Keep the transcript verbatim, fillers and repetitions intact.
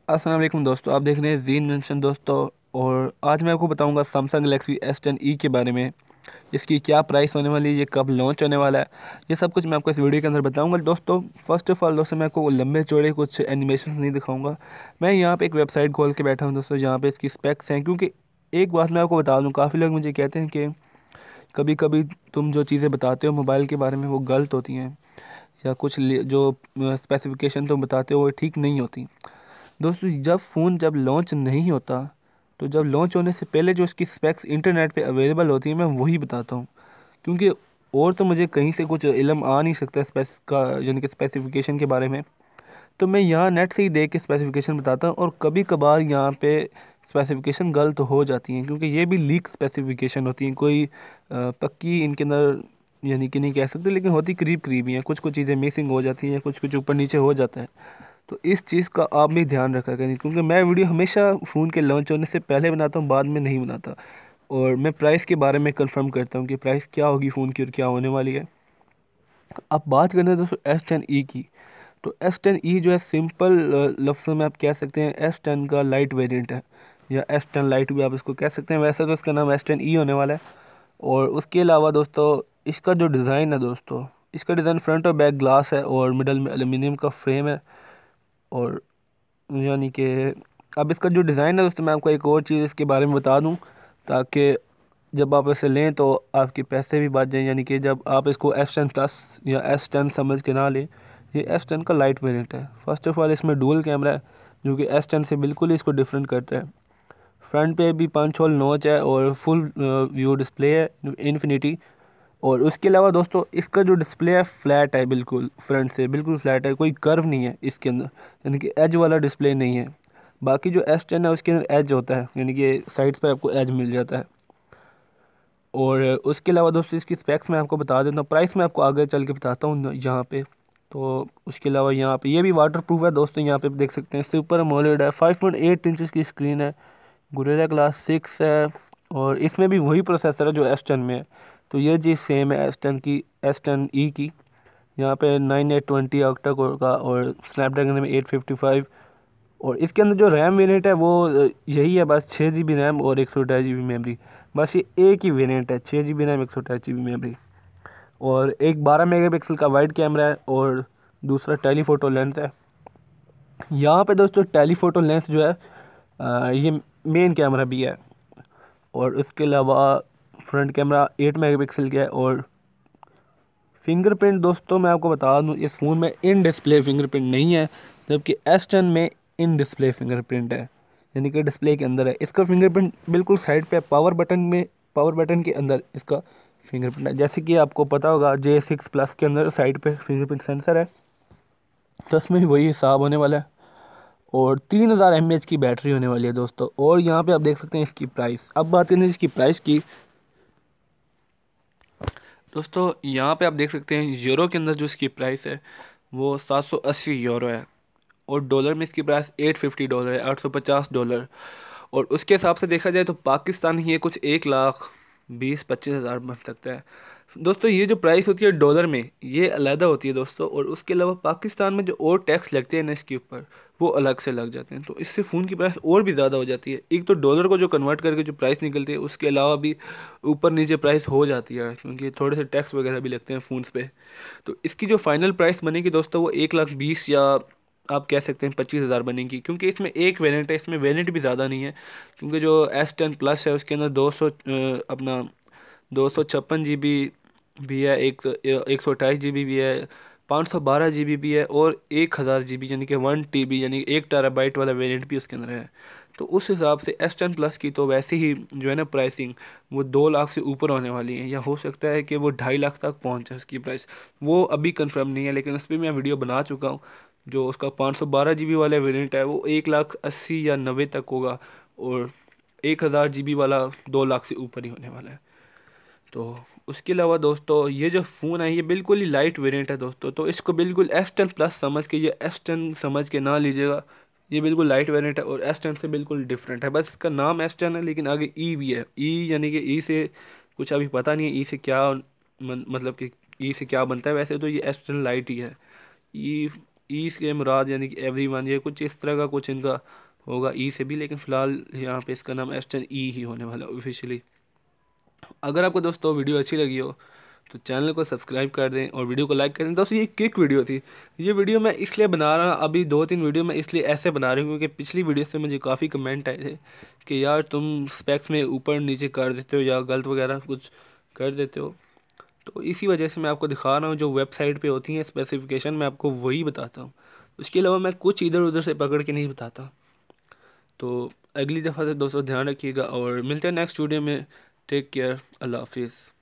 अस्सलाम वालेकुम दोस्तों, आप देख रहे हैं जीन मेंशन दोस्तों। और आज मैं आपको बताऊंगा Samsung Galaxy S ten E के बारे में। इसकी क्या प्राइस होने वाली है, ये कब लॉन्च होने वाला है, ये सब कुछ मैं आपको इस वीडियो के अंदर बताऊंगा दोस्तों। फर्स्ट ऑफ ऑल दोस्तों, मैं आपको लंबे चौड़े कुछ एनिमेशन नहीं दिखाऊंगा। मैं यहाँ पे एक वेबसाइट खोल के बैठा हूँ दोस्तों, जहाँ पे इसकी स्पेक्स हैं। क्योंकि एक बात मैं आपको बता दूँ, काफ़ी लोग मुझे कहते हैं कि कभी कभी तुम जो चीज़ें बताते हो मोबाइल के बारे में वो गलत होती हैं, या कुछ ले- जो स्पेसिफिकेशन तुम बताते हो वो ठीक नहीं होती। दोस्तों, जब फ़ोन जब लॉन्च नहीं होता, तो जब लॉन्च होने से पहले जो इसकी स्पेक्स इंटरनेट पे अवेलेबल होती है, मैं वही बताता हूँ। क्योंकि और तो मुझे कहीं से कुछ इल्म आ नहीं सकता स्पेस का, यानी कि स्पेसिफिकेशन के बारे में। तो मैं यहाँ नेट से ही देख के स्पेसिफिकेशन बताता हूँ, और कभी कभार यहाँ पे स्पेसिफिकेशन गलत हो जाती हैं, क्योंकि ये भी लीक स्पेसिफिकेशन होती हैं। कोई अ, पक्की इनके अंदर यानी कि नहीं कह सकते, लेकिन होती करीब करीब ही हैं। कुछ कुछ चीज़ें मिसिंग हो जाती हैं, कुछ कुछ ऊपर नीचे हो जाता है। तो इस चीज़ का आप भी ध्यान रखा करें, क्योंकि मैं वीडियो हमेशा फ़ोन के लॉन्च होने से पहले बनाता हूँ, बाद में नहीं बनाता। और मैं प्राइस के बारे में कंफर्म करता हूँ कि प्राइस क्या होगी फ़ोन की और क्या होने वाली है। अब बात करते हैं दोस्तों एस टेन ई की। तो एस टेन ई जो है, सिंपल लफ्ज़ों में आप कह सकते हैं एस टेन का लाइट वेरिएंट है, या एस टेन लाइट भी आप इसको कह सकते हैं। वैसे तो इसका नाम एस टेन ई होने वाला है। और उसके अलावा दोस्तों, इसका जो डिज़ाइन है दोस्तों, इसका डिज़ाइन फ्रंट और बैक ग्लास है, और मिडल में एल्यूमिनियम का फ्रेम है। और यानी कि अब इसका जो डिज़ाइन है दोस्तों, मैं आपको एक और चीज़ इसके बारे में बता दूं, ताकि जब आप इसे लें तो आपके पैसे भी बच जाएं। यानी कि जब आप इसको एस टेन प्लस या एस टेन समझ के ना लें, ये एस टेन का लाइट वेरिएंट है। फर्स्ट ऑफ ऑल, इसमें डुअल कैमरा है, जो कि एस टेन से बिल्कुल ही इसको डिफरेंट करता है। फ्रंट पे भी पंच होल नोच है, और फुल व्यू डिस्प्ले है इन्फिनिटी। और उसके अलावा दोस्तों, इसका जो डिस्प्ले है फ्लैट है, बिल्कुल फ्रंट से बिल्कुल फ्लैट है, कोई कर्व नहीं है इसके अंदर, यानी कि एज वाला डिस्प्ले नहीं है। बाकी जो एस टेन है उसके अंदर एज होता है, यानी कि साइड्स पर आपको एज मिल जाता है। और उसके अलावा दोस्तों, इसकी स्पेक्स मैं आपको बता देता हूँ, प्राइस मैं आपको आगे चल के बताता हूँ यहाँ पे। तो उसके अलावा यहाँ पे ये भी वाटर प्रूफ है दोस्तों, यहाँ पे देख सकते हैं सुपर एमोलेड है, फाइव पॉइंट एट इंचज़ की स्क्रीन है, गोरिल्ला ग्लास सिक्स है। और इसमें भी वही प्रोसेसर है जो एस टेन में है। तो ये चीज़ सेम है एस टेन की, एस टेन ई की। यहाँ पे nine eight twenty octa core का, और स्नैपड्रैगन में एट फिफ्टी फाइव। और इसके अंदर जो रैम वेरिएंट है वो अ, यही है, बस छः जी बी रैम और एक सौ अट्ठाईस जी बी मेमरी। बस ये एक ही वेरिएंट है, छः जी बी रैम एक सौ अट्ठाईस जी बी मेमरी। और एक बारह मेगा पिक्सल का वाइड कैमरा है, और दूसरा टेलीफोटो लेंस है। यहाँ पे दोस्तों टेलीफोटो लेंस जो है, अ, ये मेन कैमरा भी है। और उसके अलावा फ्रंट कैमरा एट मेगापिक्सल का है। और फिंगरप्रिंट दोस्तों, मैं आपको बता दूं, इस फ़ोन में इन डिस्प्ले फिंगरप्रिंट नहीं है, जबकि एस टेन में इन डिस्प्ले फिंगरप्रिंट है, यानी कि डिस्प्ले के अंदर है। इसका फिंगरप्रिंट बिल्कुल साइड पे, पावर बटन में, पावर बटन के अंदर इसका फिंगरप्रिंट है। जैसे कि आपको पता होगा जे सिक्स प्लस के अंदर साइड पे फिंगरप्रिंट सेंसर है, तो इसमें भी वही हिसाब होने वाला है। और तीन हज़ार एम एच की बैटरी होने वाली है दोस्तों। और यहाँ पे आप देख सकते हैं इसकी प्राइस। अब बात करें इसकी प्राइस की दोस्तों, यहाँ पे आप देख सकते हैं यूरो के अंदर जो इसकी प्राइस है वो सात सौ अस्सी यूरो है। और डॉलर में इसकी प्राइस एट फिफ्टी डॉलर है, आठ सौ पचास डॉलर। और उसके हिसाब से देखा जाए तो पाकिस्तान ही ये कुछ एक लाख बीस पच्चीस हज़ार बन सकता है दोस्तों। ये जो प्राइस होती है डॉलर में, ये अलहदा होती है दोस्तों। और उसके अलावा पाकिस्तान में जो और टैक्स लगते हैं ना इसके ऊपर, वो अलग से लग जाते हैं, तो इससे फ़ोन की प्राइस और भी ज़्यादा हो जाती है। एक तो डॉलर को जो कन्वर्ट करके जो प्राइस निकलती है, उसके अलावा भी ऊपर नीचे प्राइस हो जाती है, क्योंकि थोड़े से टैक्स वगैरह भी लगते हैं फ़ोन्स पे। तो इसकी जो फाइनल प्राइस बनेगी दोस्तों, वो एक लाख बीस, या आप कह सकते हैं पच्चीस हज़ार बनेगी। क्योंकि इसमें एक वेरिएंट है, इसमें वेरिएंट भी ज़्यादा नहीं है। क्योंकि जो एस टेन प्लस है उसके अंदर दो सौ अपना दो सौ छप्पन जी बी भी है, एक एक सौ अट्ठाईस जी बी भी है, पाँच सौ बारह जी बी भी है, और एक हज़ार जी बी यानी कि वन टी बी यानी एक टेराबाइट वाला वेरिएंट भी उसके अंदर है। तो उस हिसाब से एस टेन प्लस की तो वैसे ही जो है ना प्राइसिंग, वो दो लाख से ऊपर होने वाली है, या हो सकता है कि वो ढाई लाख तक पहुंच जाए उसकी प्राइस। वो अभी कंफर्म नहीं है, लेकिन उस पर मैं वीडियो बना चुका हूँ। जो उसका पाँच सौ बारह जी बी वाला वेरिएंट है वो एक लाख अस्सी या नब्बे तक होगा, और एक हज़ार जी बी वाला दो लाख से ऊपर ही होने वाला है। तो उसके अलावा दोस्तों, ये जो फ़ोन है ये बिल्कुल ही लाइट वेरिएंट है दोस्तों। तो इसको बिल्कुल एस टेन प्लस समझ के, ये एस टेन समझ के ना लीजिएगा। ये बिल्कुल लाइट वेरिएंट है, और एस टेन से बिल्कुल डिफरेंट है। बस इसका नाम एस टेन है, लेकिन आगे ई भी है। ई यानी कि ई से कुछ अभी पता नहीं है ई से क्या मन, मतलब कि ई से क्या बनता है। वैसे तो ये एस टेन लाइट ही है। ई ई से मुराद यानी कि एवरी वन, ये कुछ इस तरह का कुछ इनका होगा ई से भी, लेकिन फ़िलहाल यहाँ पे इसका नाम एस टेन ई ही होने वाला ऑफिशियली। अगर आपको दोस्तों वीडियो अच्छी लगी हो तो चैनल को सब्सक्राइब कर दें और वीडियो को लाइक कर दें। दोस्तों ये क्विक वीडियो थी, ये वीडियो मैं इसलिए बना रहा, अभी दो तीन वीडियो मैं इसलिए ऐसे बना रही हूँ क्योंकि पिछली वीडियो से मुझे काफ़ी कमेंट आए थे कि यार तुम स्पेक्स में ऊपर नीचे कर देते हो या गलत वगैरह कुछ कर देते हो, तो इसी वजह से मैं आपको दिखा रहा हूँ जो वेबसाइट पे होती हैं स्पेसिफिकेशन, मैं आपको वही बताता हूँ। उसके अलावा मैं कुछ इधर उधर से पकड़ के नहीं बताता। तो अगली दफ़ा से दोस्तों ध्यान रखिएगा और मिलते हैं नेक्स्ट वीडियो में। टेक केयर, अल्लाह हाफिज़।